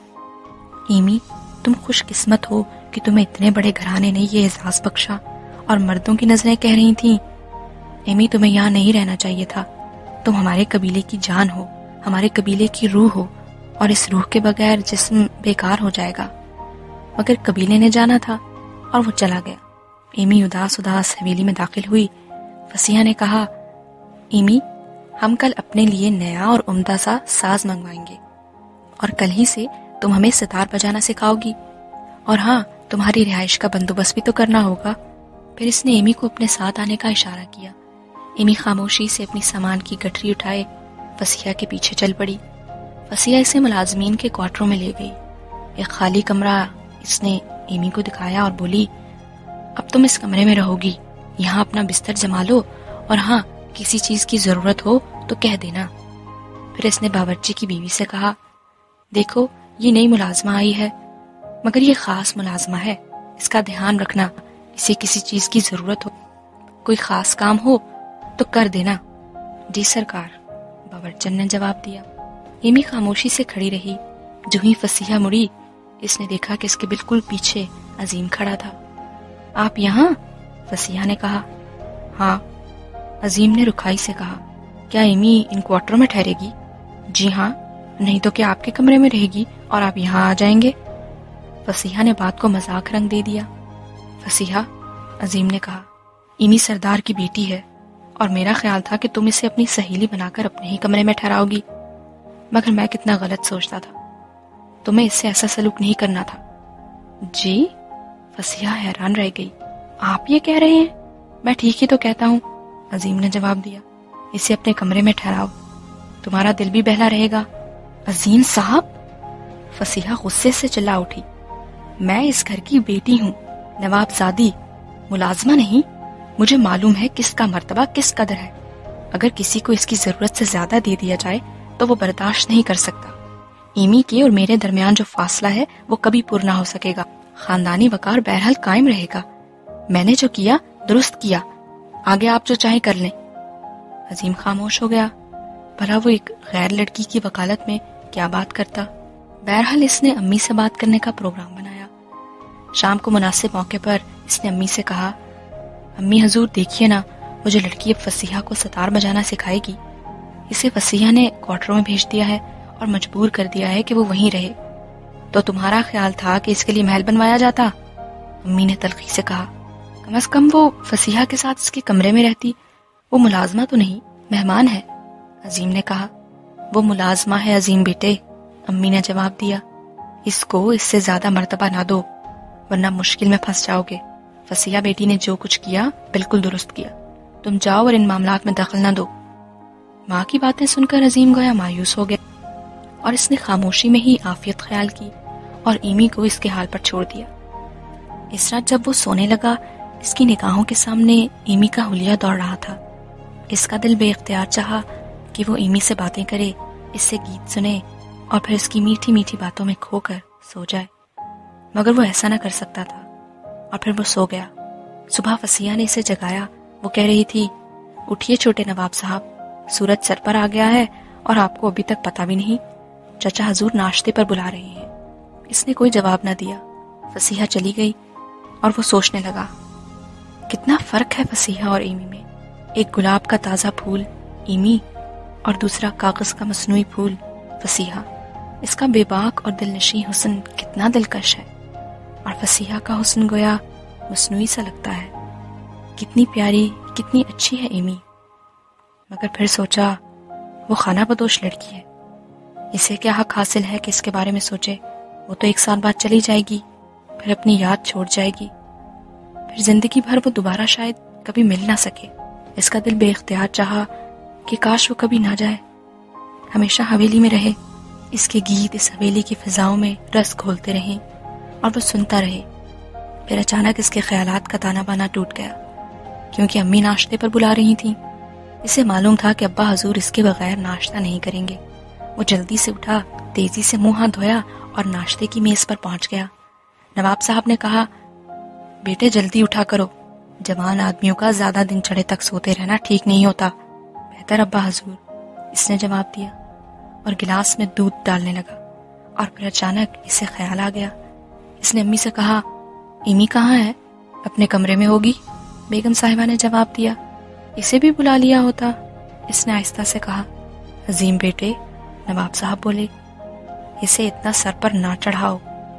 ایمی تم خوش قسمت ہو کہ تمہیں اتنے بڑے گھرانے نے یہ اعزاز بخشا، اور مردوں کی نظریں کہہ رہی تھیں، ایمی تمہیں یہاں نہیں رہنا چاہیے تھا، تم ہمارے قبیلے کی جان ہو، ہمارے قبیلے کی روح ہو، اور اس روح کے بغیر جسم بیکار ہو جائے گا۔ مگر قبیلے نے جانا تھا اور وہ چلا گیا۔ ایمی اداس اداس حویلی میں داخل ہوئی۔ فصیحہ نے کہا، ایمی ہم کل اپنے لیے نیا اور عمدہ سا ساز منگوائیں گے، اور کل ہی سے تم ہمیں ستار بجانا سکھاؤ گی، اور ہاں تمہاری رہائش کا بندوبست بھی تو کرنا ہوگا۔ پھر اس نے ایمی کو اپنے ساتھ آنے کا اشارہ کیا۔ ایمی خاموشی سے اپنی سامان کی گٹری اٹھائے فصیحہ کے پیچھے چل پڑی۔ فصیحہ اسے ملازمین کے کوارٹروں میں لے گئی۔ ایک خالی کمرہ اس نے ایمی کو دکھایا اور بولی، اب تم اس کمرے میں رہو گی، یہاں اپنا بستر جما لو، اور ہاں کسی چیز کی ضرورت ہو تو کہہ دینا۔ پھر اس نے باورچی کی بیوی سے کہا، دیکھو یہ نئی ملازمہ آئی ہے، مگر یہ خاص ملازمہ ہے، اس کا دھیان رکھنا، اسے کسی چیز کی ضرورت ہو، کوئی خاص کام ہو تو کر دینا۔ جی سرکار، باورچن نے جواب دیا۔ ایمی خاموشی سے کھڑی رہی۔ جو ہی فصیحہ مڑی، اس نے دیکھا کہ اس کے بالکل پیچھے عظیم کھڑا تھا۔ آپ یہاں؟ فصیحہ نے کہا۔ ہاں، عظیم نے رکھائی سے کہا۔ کیا ایمی ان کوارٹروں میں ٹھہرے گی؟ جی ہاں، نہیں تو کیا آپ کے کمرے میں رہے گی اور آپ یہاں آ جائیں گے؟ فصیحہ نے بات کو مذاق رنگ دے دیا۔ فصیحہ، عظیم نے کہا، ایمی سردار کی بیٹی ہے، اور میرا خیال تھا کہ تم اسے اپنی سہیلی بنا کر اپنے ہی کمرے میں ٹھہراؤ گی، مگر میں کتنا غلط سوچتا تھا، تمہیں اس سے ایسا سلوک نہیں کرنا تھا۔ جی؟ فصیحہ حیران رہ گئی۔ آپ یہ کہہ رہے ہیں؟ میں ٹھیک ہی تو کہتا ہوں، عظیم نے جواب دیا۔ اسے اپنے کمرے میں ٹھہراؤ، تمہارا دل بھی بہلا رہے گا۔ عظیم صاحب، فصیحہ غصے سے چلا اٹھی، میں اس گھر کی بیٹی ہوں، نواب زادی، ملازمہ نہیں۔ مجھے معلوم ہے کس کا مرتبہ کس قدر ہے، اگر کسی کو اس کی ضرورت سے زیادہ دے دیا جائے تو وہ برداشت نہیں کر سکتا۔ ایمی کے اور میرے درمیان جو فاصلہ ہے وہ کبھی پورا نہ ہو سکے گا، خاندانی وقار بہرحال قائم رہے گا۔ میں نے جو کیا درست کیا، آگے آپ جو چاہیں کر لیں۔ عظیم خاموش ہو گیا، بھلا وہ ایک غیر لڑکی کی وکالت میں کیا بات کرتا۔ بہرحال اس نے امی سے بات کرنے کا پروگرام بنایا۔ شام کو مناسب موقع پر اس نے امی سے کہا، امی حضور دیکھیے نا، وہ جو لڑکی اب فصیحہ کو ستار بجانا سکھائے گی، اسے فصیحہ نے کوارٹروں میں بھیج دیا ہے اور مجبور کر دیا ہے کہ وہ وہیں رہے۔ تو تمہارا خیال تھا کہ اس کے لیے محل بنوایا جاتا؟ امی نے تلخی سے کہا، کم از کم وہ فصیحہ کے ساتھ اس کے کمرے میں رہتی، وہ ملازمہ تو نہیں، مہمان ہے۔ عظیم نے کہا، وہ ملازمہ ہے عظیم بیٹے، امی نے جواب دیا، اس کو اس سے زیادہ مرتبہ نہ دو ورنہ مشکل میں پھنس جاؤ گے۔ فصیحہ بیٹی نے جو کچھ کیا بالکل درست کیا، تم جاؤ اور ان معاملات میں دخل نہ دو۔ ماں کی باتیں سن کر عظیم گویا مایوس ہو گیا اور اس نے خاموشی میں ہی عافیت خیال کی اور ایمی کو اس کے حال پر چھوڑ دیا۔ اس رات جب وہ سونے لگا، اس کی نگاہوں کے سامنے ایمی کا حلیہ دوڑ رہا تھا۔ اس کا دل بے اختیار چاہا کہ وہ ایمی سے باتیں کرے، اس سے گیت سنے اور پھر اس کی میٹھی میٹھی باتوں میں کھو کر سو جائے، مگر وہ ایسا نہ کر سکتا تھا اور پھر وہ سو گیا۔ صبح فصیحہ نے اسے جگایا، وہ کہہ رہی تھی، اٹھیے چھوٹے نواب صاحب، سورج سر پر آ گیا ہے اور آپ کو ابھی تک پتہ بھی نہیں، چچا حضور ناشتے پر بلا رہے ہیں۔ اس نے کوئی جواب نہ دیا۔ فصیحہ چلی گئی اور وہ سوچنے لگا، کتنا فرق ہے فصیحہ اور ایمی میں، ایک گلاب کا تازہ پھول ایمی اور دوسرا کاغذ کا مصنوعی پھول فصیحہ۔ اس کا بے باک اور دل نشیں حسن کتنا دلکش ہے اور فصیحہ کا حسن گویا مصنوعی سا لگتا ہے۔ کتنی پیاری، کتنی اچھی ہے ایمی، مگر پھر سوچا وہ خانہ بدوش لڑکی ہے، اسے کیا حق حاصل ہے کہ اس کے بارے میں سوچے؟ وہ تو ایک سال بعد چلی جائے گی، پھر اپنی یاد چھوڑ جائے گی، پھر زندگی بھر وہ دوبارہ شاید کبھی مل نہ سکے۔ اس کا دل بے اختیار چاہا کہ کاش وہ کبھی نہ جائے، ہمیشہ حویلی میں رہے، اس کے گیت اس حویلی کی فضاؤں میں رس گھولتے رہیں اور وہ سنتا رہے۔ پھر اچانک اس کے خیالات کا تانا بانا ٹوٹ گیا، کیونکہ امی ناشتے پر بلا رہی تھیں۔ اسے معلوم تھا کہ ابا حضور اس کے بغیر ناشتہ نہیں کریں گے۔ وہ جلدی سے اٹھا، تیزی سے منہ ہاتھ دھویا اور ناشتے کی میز پر پہنچ گیا۔ نواب صاحب نے کہا، بیٹے جلدی اٹھا کرو، جوان آدمیوں کا زیادہ دن چڑھے تک سوتے رہنا ٹھیک نہیں ہوتا۔ بہتر ابا حضور، اس نے جواب دیا اور گلاس میں دودھ ڈالنے لگا، اور پھر اچانک اسے خیال آ گیا۔ اس نے امی سے کہا، ایمی کہاں ہے؟ اپنے کمرے میں ہوگی، بیگم صاحبہ نے جواب دیا۔ اسے بھی بلا لیا ہوتا، اس نے آہستہ سے کہا۔ عظیم بیٹے، نواب صاحب بولے، اسے اتنا سر پر نہ چڑھاؤ،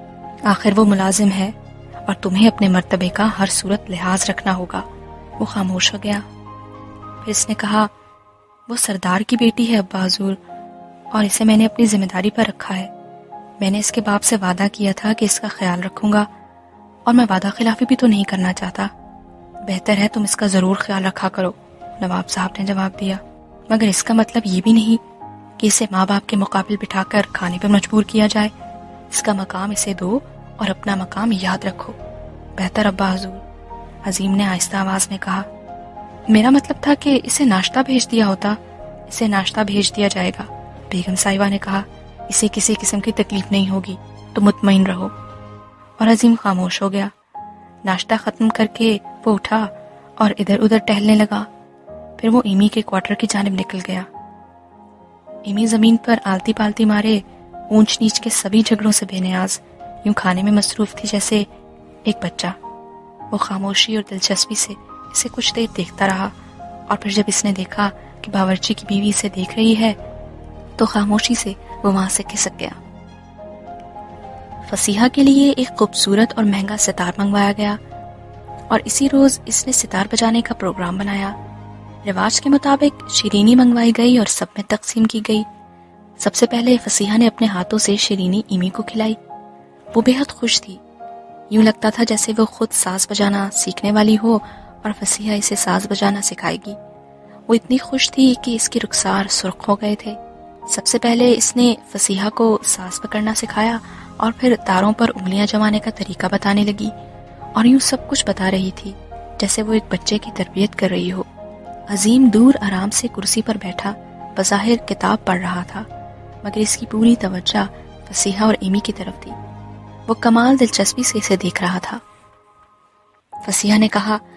آخر وہ ملازم ہے اور تمہیں اپنے مرتبے کا ہر صورت لحاظ رکھنا ہوگا۔ وہ خاموش ہو گیا۔ پھر اس نے کہا، وہ سردار کی بیٹی ہے ابا حضور، اور اسے میں نے اپنی ذمہ داری پر رکھا ہے۔ میں نے اس کے باپ سے وعدہ کیا تھا کہ اس کا خیال رکھوں گا، اور میں وعدہ خلافی بھی تو نہیں کرنا چاہتا۔ بہتر ہے تم اس کا ضرور خیال رکھا کرو، نواب صاحب نے جواب دیا، مگر اس کا مطلب یہ بھی نہیں کہ اسے ماں باپ کے مقابل بٹھا کر کھانے پر مجبور کیا جائے۔ اس کا مقام اسے دو اور اپنا مقام یاد رکھو۔ بہتر ابا حضور، عظیم نے آہستہ آواز میں کہا۔ میرا مطلب تھا کہ اسے ناشتہ بھیج دیا ہوتا۔ اسے ناشتہ بھیج دیا جائے گا، بیگم صاحبہ نے کہا۔ اسے کسی قسم کی تکلیف نہیں ہوگی، تو مطمئن رہو۔ اور عظیم خاموش ہو گیا۔ ناشتہ ختم کر کے وہ اٹھا اور ادھر ادھر ٹہلنے لگا۔ پھر وہ ایمی کے کوارٹر کی جانب نکل گیا۔ ایمی زمین پر آلتی پالتی مارے اونچ نیچ کے سبھی جھگڑوں سے بے نیاز یوں کھانے میں مصروف تھی جیسے ایک بچہ۔ وہ خاموشی اور دلچسپی سے اسے کچھ دیر دیکھتا رہا، اور پھر جب اس نے دیکھا کہ باورچی کی بیوی اسے دیکھ رہی ہے تو خاموشی سے وہ وہاں سے کھسک گیا۔ فصیحہ کے لیے ایک خوبصورت اور مہنگا ستار منگوایا گیا، اور اسی روز اس نے ستار بجانے کا پروگرام بنایا۔ رواج کے مطابق شیرینی منگوائی گئی اور سب میں تقسیم کی گئی۔ سب سے پہلے فصیحہ نے اپنے ہاتھوں سے شیرینی ایمی کو کھلائی۔ وہ بے حد خوش تھی، یوں لگتا تھا جیسے وہ خود ساز بجانا سیکھنے والی ہو اور فصیحہ اسے ساز بجانا سکھائے گی۔ وہ اتنی خوش تھی کہ اس کے رخسار سرخ ہو گئے تھے۔ سب سے پہلے اس نے فصیحہ کو ساز پکڑنا سکھایا اور پھر تاروں پر انگلیاں جمانے کا طریقہ بتانے لگی، اور یوں سب کچھ بتا رہی تھی جیسے وہ ایک بچے کی تربیت کر رہی ہو۔ عظیم دور آرام سے کرسی پر بیٹھا بظاہر کتاب پڑھ رہا تھا، مگر اس کی پوری توجہ فصیحہ اور ایمی کی طرف تھی۔ وہ کمال دلچسپی سے اسے دیکھ رہا تھا۔ فصیحہ نے کہا،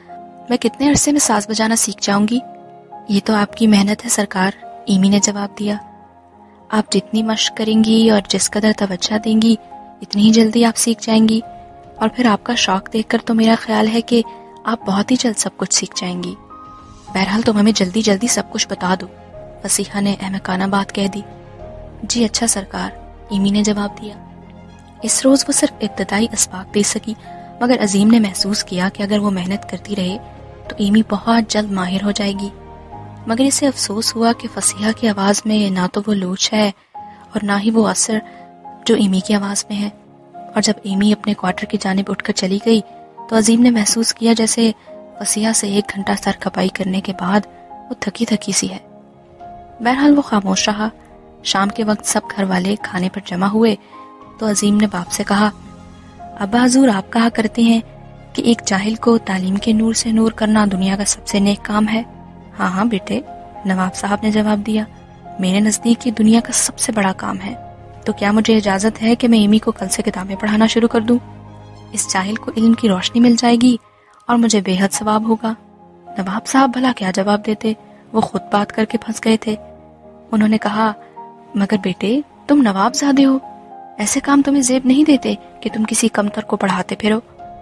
میں کتنے عرصے میں ساز بجانا سیکھ جاؤں گی؟ یہ تو آپ کی محنت ہے سرکار، ایمی نے جواب دیا۔ آپ جتنی مشق کریں گی اور جس قدر توجہ دیں گی اتنی ہی جلدی آپ سیکھ جائیں گی، اور پھر آپ کا شوق دیکھ کر تو میرا خیال ہے کہ آپ بہت ہی جلد سب کچھ سیکھ جائیں گی۔ بہرحال تم ہمیں جلدی جلدی سب کچھ بتا دو، فصیحہ نے احمقانہ بات کہہ دی۔ جی اچھا سرکار، ایمی نے جواب دیا۔ اس روز وہ صرف ابتدائی اسباق دے سکی، مگر عظیم نے محسوس کیا کہ اگر وہ محنت کرتی رہے تو ایمی بہت جلد ماہر ہو جائے گی۔ مگر اسے افسوس ہوا کہ فصیحہ کی آواز میں نہ تو وہ لوچ ہے اور نہ ہی وہ اثر جو ایمی کی آواز میں ہے۔ اور جب ایمی اپنے کوارٹر کی جانب اٹھ کر چلی گئی تو عظیم نے محسوس کیا جیسے فصیحہ سے 1 گھنٹہ سر کھپائی کرنے کے بعد وہ تھکی تھکی سی ہے۔ بہرحال وہ خاموش رہا۔ شام کے وقت سب گھر والے کھانے پر جمع ہوئے تو عظیم نے باپ سے کہا، ابا حضور آپ کہا کرتے ہیں کہ ایک جاہل کو تعلیم کے نور سے نور کرنا دنیا کا سب سے نیک کام ہے۔ ہاں ہاں بیٹے، نواب صاحب نے جواب دیا، میرے نزدیک یہ دنیا کا سب سے بڑا کام ہے۔ تو کیا مجھے اجازت ہے کہ میں ایمی کو کل سے کتابیں پڑھانا شروع کر دوں؟ اس جاہل کو علم کی روشنی مل جائے گی اور مجھے بے حد ثواب ہوگا۔ نواب صاحب بھلا کیا جواب دیتے، وہ خود بات کر کے پھنس گئے تھے۔ انہوں نے کہا، مگر بیٹے تم نواب زادے ہو، ایسے کام تمہیں زیب نہیں دیتے کہ تم کسی کمتر کو پڑھاتے پھرو۔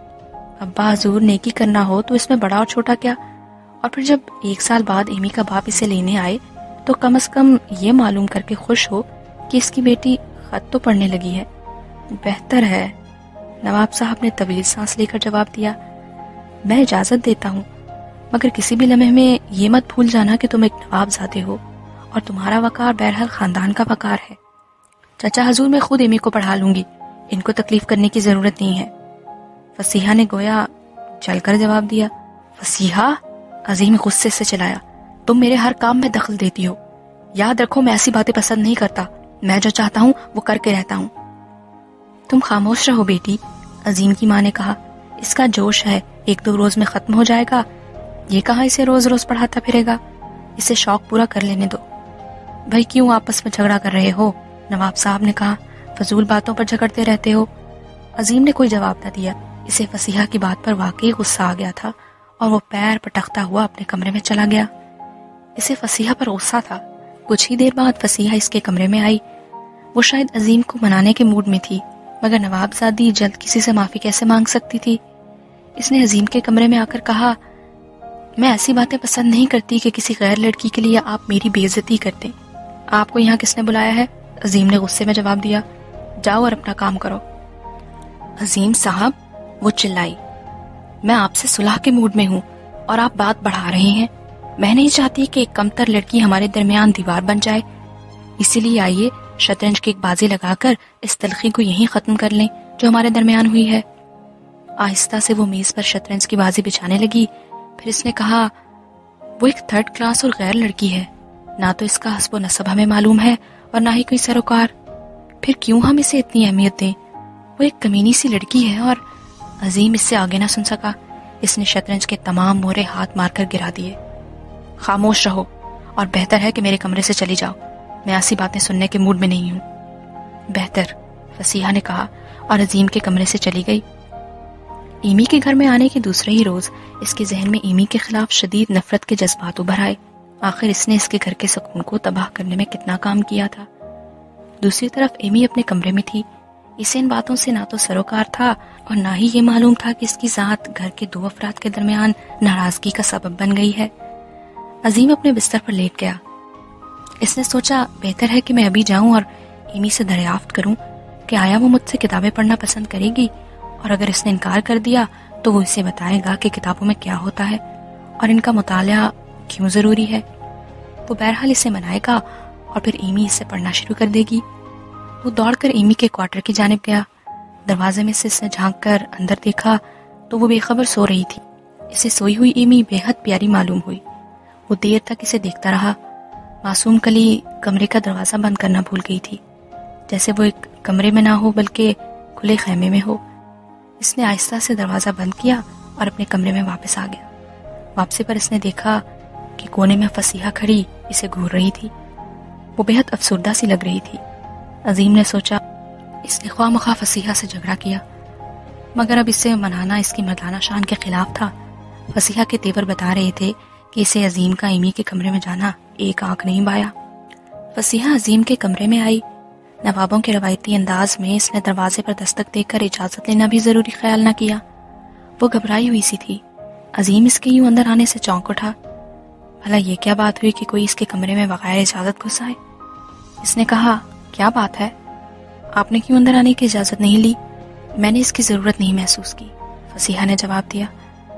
ابا حضور نیکی کرنا ہو تو اس میں بڑا اور چھوٹا کیا؟ اور پھر جب 1 سال بعد ایمی کا باپ اسے لینے آئے تو کم از کم یہ معلوم کر کے خوش ہو کہ اس کی بیٹی خط تو پڑھنے لگی ہے۔ بہتر ہے، نواب صاحب نے طویل سانس لے کر جواب دیا۔ میں اجازت دیتا ہوں، مگر کسی بھی لمحے میں یہ مت بھول جانا کہ تم ایک نواب زادے ہو اور تمہارا وقار بہرحال خاندان کا وقار ہے۔ چچا حضور میں خود ایمی کو پڑھا لوں گی، ان کو تکلیف کرنے کی ضرورت نہیں ہے۔ فصیحہ نے گویا چل کر جواب دیا۔ فصیحہ؟ عظیم غصے سے چلایا، تم میرے ہر کام میں دخل دیتی ہو۔ یاد رکھو میں ایسی باتیں پسند نہیں کرتا، میں جو چاہتا ہوں وہ کر کے رہتا ہوں۔ تم خاموش رہو بیٹی، عظیم کی ماں نے کہا، اس کا جوش ہے، 1-2 روز میں ختم ہو جائے گا، یہ کہاں اسے روز روز پڑھاتا پھرے گا، اسے شوق پورا کر لینے دو۔ بھائی کیوں آپس میں جھگڑا کر رہے ہو؟ نواب صاحب نے کہا، فضول باتوں پر جھگڑتے رہتے ہو۔ عظیم نے کوئی جواب نہ دیا، اسے فصیحہ کی بات پر واقعی غصہ آ گیا تھا اور وہ پیر پٹکتا ہوا اپنے کمرے میں چلا گیا۔ اسے فصیحہ پر غصہ تھا۔ کچھ ہی دیر بعد فصیحہ اس کے کمرے میں آئی۔ وہ شاید عظیم کو منانے کے موڈ میں تھی، مگر نواب زادی جلد کسی سے معافی کیسے مانگ سکتی تھی؟ اس نے عظیم کے کمرے میں آ کر کہا، میں ایسی باتیں پسند نہیں کرتی کہ کسی غیر لڑکی کے لیے آپ میری بے عزتی کرتے۔ آپ کو یہاں کس نے بلایا ہے؟ عظیم نے غصے میں جواب دیا، جاؤ اور اپنا کام کرو۔ عظیم صاحب، وہ چلائی، میں آپ سے صلح کے موڈ میں ہوں اور آپ بات بڑھا رہے ہیں۔ میں نہیں چاہتی کہ ایک کمتر لڑکی ہمارے درمیان دیوار بن جائے، اسی لیے آئیے شطرنج کی ایک بازی لگا کر اس تلخی کو یہیں ختم کر لیں جو ہمارے درمیان ہوئی ہے۔ آہستہ سے وہ میز پر شطرنج کی بازی بچھانے لگی۔ پھر اس نے کہا، وہ ایک 3rd کلاس اور غیر لڑکی ہے، نہ تو اس کا حسب و نسب ہمیں معلوم ہے اور نہ ہی کوئی سروکار، پھر کیوں ہم اسے اتنی اہمیت دیں؟ وہ ایک کمینی سی لڑکی ہے۔ اور عظیم اس سے آگے نہ سن سکا، اس نے شطرنج کے تمام مورے ہاتھ مار کر گرا دیے۔ خاموش رہو اور بہتر ہے کہ میرے کمرے سے چلی جاؤ، میں ایسی باتیں سننے کے موڈ میں نہیں ہوں۔ بہتر، فصیحہ نے کہا اور عظیم کے کمرے سے چلی گئی۔ ایمی کے گھر میں آنے کے دوسرے ہی روز اس کے ذہن میں ایمی کے خلاف شدید نفرت کے جذبات ابھر آئے۔ آخر اس نے اس کے گھر کے سکون کو تباہ کرنے میں کتنا کام کیا تھا۔ دوسری طرف ایمی اپنے کمرے میں تھی، اسے ان باتوں سے نہ تو سروکار تھا اور نہ ہی یہ معلوم تھا کہ اس کی ذات گھر کے 2 افراد کے درمیان ناراضگی کا سبب بن گئی ہے۔ عظیم اپنے بستر پر لیٹ گیا۔ اس نے سوچا بہتر ہے کہ میں ابھی جاؤں اور ایمی سے دریافت کروں کہ آیا وہ مجھ سے کتابیں پڑھنا پسند کرے گی، اور اگر اس نے انکار کر دیا تو وہ اسے بتائے گا کہ کتابوں میں کیا ہوتا ہے اور ان کا مطالعہ کیوں ضروری ہے۔ وہ بہرحال اسے منائے گا اور پھر ایمی اسے پڑھنا شروع کر دے گی۔ وہ دوڑ کر ایمی کے کوارٹر کی جانب گیا۔ دروازے میں سے اس نے جھانک کر اندر دیکھا تو وہ بے خبر سو رہی تھی۔ اسے سوئی ہوئی ایمی بے حد پیاری معلوم ہوئی۔ وہ دیر تک اسے دیکھتا رہا۔ معصوم کلی کمرے کا دروازہ بند کرنا بھول گئی تھی، جیسے وہ ایک کمرے میں نہ ہو بلکہ کھلے خیمے میں ہو۔ اس نے آہستہ سے دروازہ بند کیا اور اپنے کمرے میں واپس آ گیا۔ واپسی پر اس نے دیکھا کہ کونے میں فصیحہ کھڑی اسے گھور رہی تھی۔ وہ بے حد افسردہ سی لگ رہی تھی۔ عظیم نے سوچا اس نے خواہ مخواہ فصیحہ سے جھگڑا کیا، مگر اب اسے منانا اس کی مردانہ شان کے خلاف تھا۔ فصیحہ کے تیور بتا رہے تھے کہ اسے عظیم کا ایمی کے کمرے میں جانا ایک آنکھ نہیں بایا۔ فصیحہ عظیم کے کمرے میں آئی۔ نوابوں کے روایتی انداز میں اس نے دروازے پر دستک دے کر اجازت لینا بھی ضروری خیال نہ کیا۔ وہ گھبرائی ہوئی سی تھی۔ عظیم اس کے یوں اندر آنے سے چونک اٹھا۔ بھلا یہ کیا بات ہوئی کہ کوئی اس کے کمرے میں بغیر اجازت گھس آئے؟ اس نے کہا، کیا بات ہے؟ آپ نے کیوں اندر آنے کی اجازت نہیں لی؟ میں نے اس کی ضرورت نہیں محسوس کی، فصیحہ نے جواب دیا۔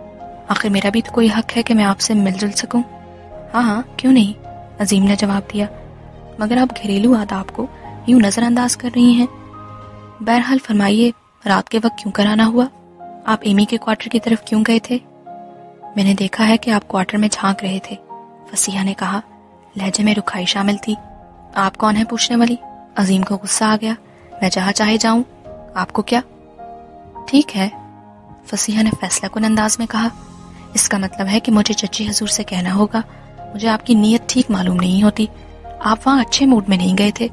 آخر میرا بھی تو کوئی حق ہے کہ میں آپ سے مل جل سکوں۔ ہاں کیوں نہیں، عظیم نے جواب دیا، مگر آپ گھریلو آداب کو یوں نظر انداز کر رہی ہیں۔ بہرحال فرمائیے، رات کے وقت کیوں کرانا ہوا؟ آپ ایمی کے کوارٹر کی طرف کیوں گئے تھے؟ میں نے دیکھا ہے کہ آپ کوارٹر میں جھانک رہے تھے، فصیحہ نے کہا۔ لہجے میں رکھائی شامل تھی۔ آپ کون ہیں پوچھنے والی؟ عظیم کو غصہ آ گیا۔ میں جہاں چاہے جاؤں، آپ کو کیا؟ ٹھیک ہے، فصیحہ نے فیصلہ کن انداز میں کہا۔ اس کا مطلب ہے کہ مجھے چچی حضور سے کہنا ہوگا، مجھے آپ کی نیت ٹھیک معلوم نہیں ہوتی، آپ وہاں اچھے موڈ میں نہیں گئے تھے۔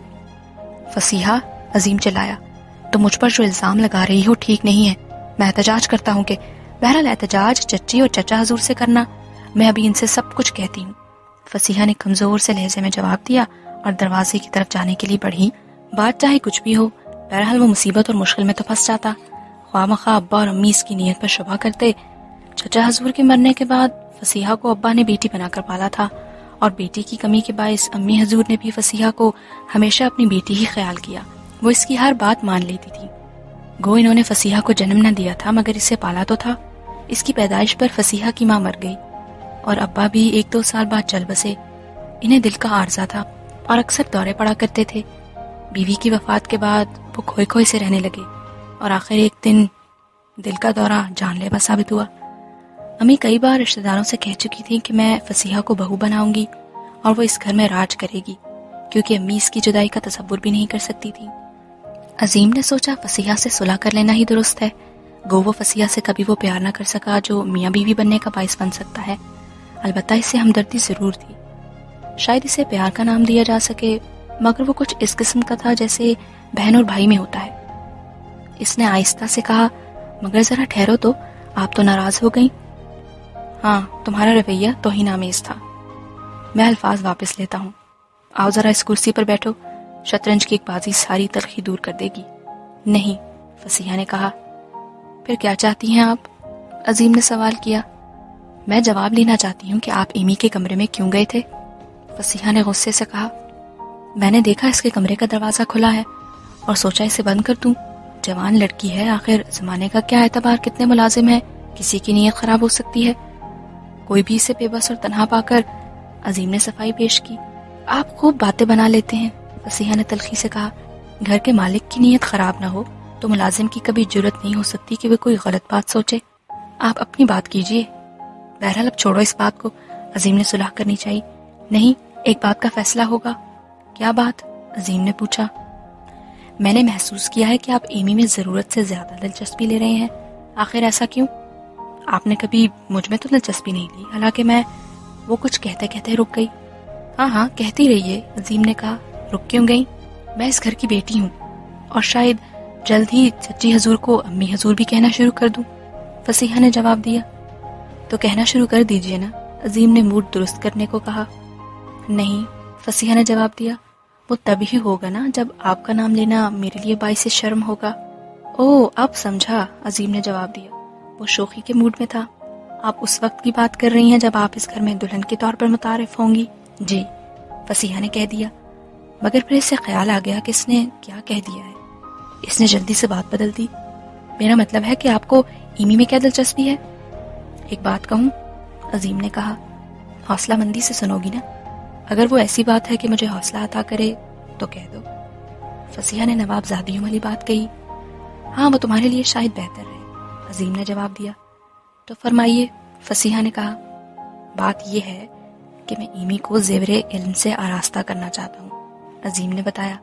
فصیحہ، عظیم چلایا، تو مجھ پر جو الزام لگا رہی ہو ٹھیک نہیں ہے۔ میں احتجاج کرتا ہوں کہ بہرحال احتجاج چچی اور چچا حضور سے کرنا، میں ابھی ان سے سب کچھ کہتی ہوں، فصیحہ نے کمزور سے لہجے میں جواب دیا اور دروازے کی طرف جانے کے لیے بڑھی۔ بات چاہے کچھ بھی ہو، بہرحال وہ مصیبت اور مشکل میں تو پھنس جاتا۔ خواہ مخواہ ابا اور امی اس کی نیت پر شبہ کرتے۔ چچا حضور کے مرنے کے بعد فصیحہ کو ابا نے بیٹی بنا کر پالا تھا، اور بیٹی کی کمی کے باعث امی حضور نے بھی فصیحہ کو ہمیشہ اپنی بیٹی ہی خیال کیا۔ وہ اس کی ہر بات مان لیتی تھی۔ گو انہوں نے فصیحہ کو جنم نہ دیا تھا مگر اسے پالا تو تھا۔ اس کی پیدائش پر فصیحہ کی ماں مر گئی اور ابا بھی 1-2 سال بعد چل بسے۔ انہیں دل کا عارضہ تھا اور اکثر دورے پڑا کرتے تھے۔ بیوی کی وفات کے بعد وہ کھوئے کھوئے سے رہنے لگے اور آخر ایک دن دل کا دورہ جان لیوا ثابت ہوا۔ امی کئی بار رشتہ داروں سے کہہ چکی تھی کہ میں فصیحہ کو بہو بناؤں گی اور وہ اس گھر میں راج کرے گی، کیونکہ امی اس کی جدائی کا تصور بھی نہیں کر سکتی تھی۔ عظیم نے سوچا فصیحہ سے صلح کر لینا ہی درست ہے، گو وہ فصیحہ سے کبھی وہ پیار نہ کر سکا جو میاں بیوی بننے کا باعث بن سکتا ہے۔ البتہ اس سے ہمدردی ضرور تھی، شاید اسے پیار کا نام دیا جا سکے، مگر وہ کچھ اس قسم کا تھا جیسے بہن اور بھائی میں ہوتا ہے۔ اس نے آہستہ سے کہا، مگر ذرا ٹھہرو تو، آپ تو ناراض ہو گئیں؟ ہاں، تمہارا رویہ توہین آمیز تھا۔ میں الفاظ واپس لیتا ہوں، آؤ ذرا اس کرسی پر بیٹھو، شطرنج کی ایک بازی ساری تلخی دور کر دے گی۔ نہیں، فصیحہ نے کہا۔ پھر کیا چاہتی ہیں آپ؟ عظیم نے سوال کیا۔ میں جواب لینا چاہتی ہوں کہ آپ ایمی کے کمرے میں کیوں گئے تھے؟ فصیحہ نے غصے سے کہا۔ میں نے دیکھا اس کے کمرے کا دروازہ کھلا ہے اور سوچا اسے بند کر دوں۔ جوان لڑکی ہے، آخر زمانے کا کیا اعتبار، کتنے ملازم ہیں، کسی کی نیت خراب ہو سکتی ہے۔ کوئی بھی اسے بے بس اور تنہا پا کر عظیم نے صفائی پیش کی۔ آپ خوب باتیں بنا لیتے ہیں، فصیحہ نے تلخی سے کہا۔ گھر کے مالک کی نیت خراب نہ ہو تو ملازم کی کبھی جرت نہیں ہو سکتی کہ وہ کوئی غلط بات سوچے۔ آپ اپنی بات کیجئے۔ بہرحال اب چھوڑو اس بات کو، عظیم نے صلح کرنی چاہیے۔ نہیں، ایک بات کا فیصلہ ہوگا۔ کیا بات؟ عظیم نے پوچھا۔ میں نے محسوس کیا ہے کہ آپ ایمی میں ضرورت سے زیادہ دلچسپی لے رہے ہیں۔ آخر ایسا کیوں؟ آپ نے کبھی مجھ میں تو دلچسپی نہیں لی، حالانکہ میں… وہ کچھ کہتے کہتے رک گئی۔ ہاں کہتی رہیے، عظیم نے کہا۔ رک کیوں گئی؟ میں اس گھر کی بیٹی ہوں اور شاید جلد ہی چچی حضور کو امی حضور بھی کہنا شروع کر دوں، فصیحہ نے جواب دیا۔ تو کہنا شروع کر دیجئے نا، عظیم نے موڈ درست کرنے کو کہا۔ نہیں، فصیحہ نے جواب دیا، وہ تب ہی ہوگا نا جب آپ کا نام لینا میرے لیے باعث شرم ہوگا۔ اوہ، اب سمجھا، عظیم نے جواب دیا۔ وہ شوخی کے موڈ میں تھا۔ آپ اس وقت کی بات کر رہی ہیں جب آپ اس گھر میں دلہن کے طور پر متعارف ہوں گی؟ جی، فصیحہ نے کہہ دیا، مگر پھر اسے خیال آ گیا کہ اس نے کیا کہہ دیا ہے۔ اس نے جلدی سے بات بدل دی۔ میرا مطلب ہے کہ آپ کو ایمی میں کیا دلچسپی ہے؟ ایک بات کہوں، عظیم نے کہا، حوصلہ مندی سے سنو گی نا؟ اگر وہ ایسی بات ہے کہ مجھے حوصلہ عطا کرے تو کہہ دو۔ فصیحہ نے نواب زادیوں والی بات کہی۔ ہاں، وہ تمہارے لیے شاید بہتر ہے، عظیم نے جواب دیا۔ تو فرمائیے، فصیحہ نے کہا۔ بات یہ ہے کہ میں ایمی کو زیور علم سے آراستہ کرنا چاہتا ہوں، عظیم نے بتایا۔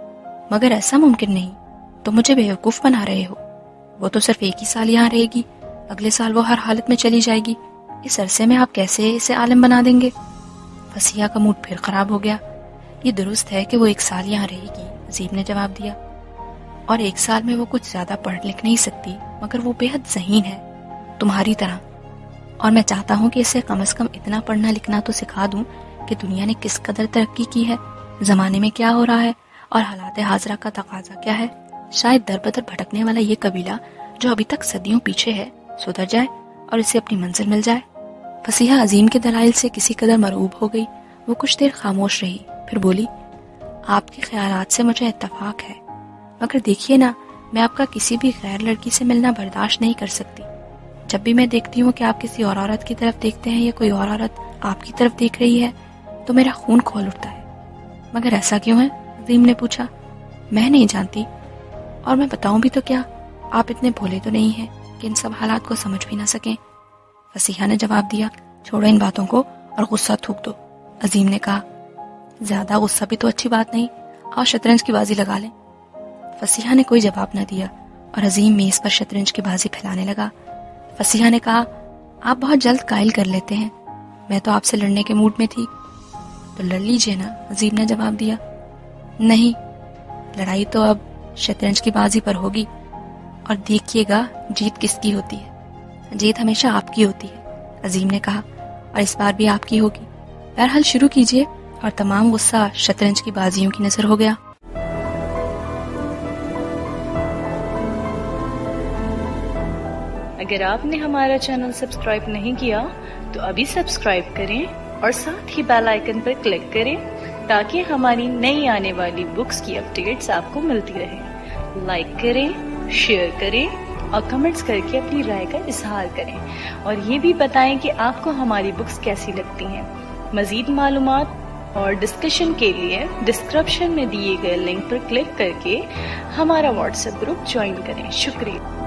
مگر ایسا ممکن نہیں، تو مجھے بیوقوف بنا رہے ہو۔ وہ تو صرف 1 ہی سال یہاں رہے گی، اگلے سال وہ ہر حالت میں چلی جائے گی، اس عرصے میں آپ کیسے اسے عالم بنا دیں گے؟ فصیحہ کا موڈ پھر خراب ہو گیا۔ یہ درست ہے کہ وہ 1 سال یہاں رہے گی، عظیم نے جواب دیا، اور 1 سال میں وہ کچھ زیادہ پڑھ لکھ نہیں سکتی، مگر وہ بے حد ذہین ہے، تمہاری طرح۔ اور میں چاہتا ہوں کہ اسے کم از کم اتنا پڑھنا لکھنا تو سکھا دوں کہ دنیا نے کس قدر ترقی کی ہے، زمانے میں کیا ہو رہا ہے اور حالات حاضرہ کا تقاضا کیا ہے۔ شاید در بدر بھٹکنے والا یہ قبیلہ جو ابھی تک صدیوں پیچھے ہے سدھر جائے اور اسے اپنی منزل مل جائے۔ فصیحہ عظیم کے دلائل سے کسی قدر مرعوب ہو گئی۔ وہ کچھ دیر خاموش رہی، پھر بولی، آپ کے خیالات سے مجھے اتفاق ہے، مگر دیکھیے نا، میں آپ کا کسی بھی غیر لڑکی سے ملنا برداشت نہیں کر سکتی۔ جب بھی میں دیکھتی ہوں کہ آپ کسی اور عورت کی طرف دیکھتے ہیں یا کوئی اور عورت آپ کی طرف دیکھ رہی ہے تو میرا خون کھول اٹھتا ہے۔ مگر ایسا کیوں ہے؟ عظیم نے پوچھا۔ میں نہیں جانتی، اور میں بتاؤں بھی تو کیا، آپ اتنے بھولے تو نہیں ہیں کہ ان سب حالات کو سمجھ بھی نہ سکیں۔ فصیحہ نے جواب دیا، چھوڑو ان باتوں کو اور غصہ تھوک دو۔ عظیم نے کہا، زیادہ غصہ بھی تو اچھی بات نہیں، آؤ شطرنج کی بازی لگا لیں۔ فصیحہ نے کوئی جواب نہ دیا اور عظیم میز پر شطرنج کی بازی پھیلانے لگا۔ فصیحہ نے کہا، آپ بہت جلد قائل کر لیتے ہیں، میں تو آپ سے لڑنے کے موڈ میں تھی۔ تو لڑ لیجئے نا، عظیم نے جواب دیا۔ نہیں، لڑائی تو اب شطرنج کی بازی پر ہوگی، اور دیکھیے گا جیت کس کی ہوتی ہے۔ جیت ہمیشہ آپ کی ہوتی ہے، عظیم نے کہا، اور اس بار بھی آپ کی ہوگی۔ بہرحال شروع کیجئے۔ اور تمام غصہ شطرنج کی بازیوں کی نظر ہو گیا۔ اگر آپ نے ہمارا چینل سبسکرائب نہیں کیا تو ابھی سبسکرائب کریں اور ساتھ ہی بیل آئیکن پر کلک کریں تاکہ ہماری نئی آنے والی بکس کی اپڈیٹس آپ کو ملتی رہیں۔ لائک کریں، شیئر کریں اور کمنٹس کر کے اپنی رائے کا اظہار کریں، اور یہ بھی بتائیں کہ آپ کو ہماری بکس کیسی لگتی ہیں۔ مزید معلومات اور ڈسکشن کے لیے ڈسکرپشن میں دیے گئے لنک پر کلک کر کے ہمارا واٹس ایپ گروپ جوائن کریں۔ شکریہ۔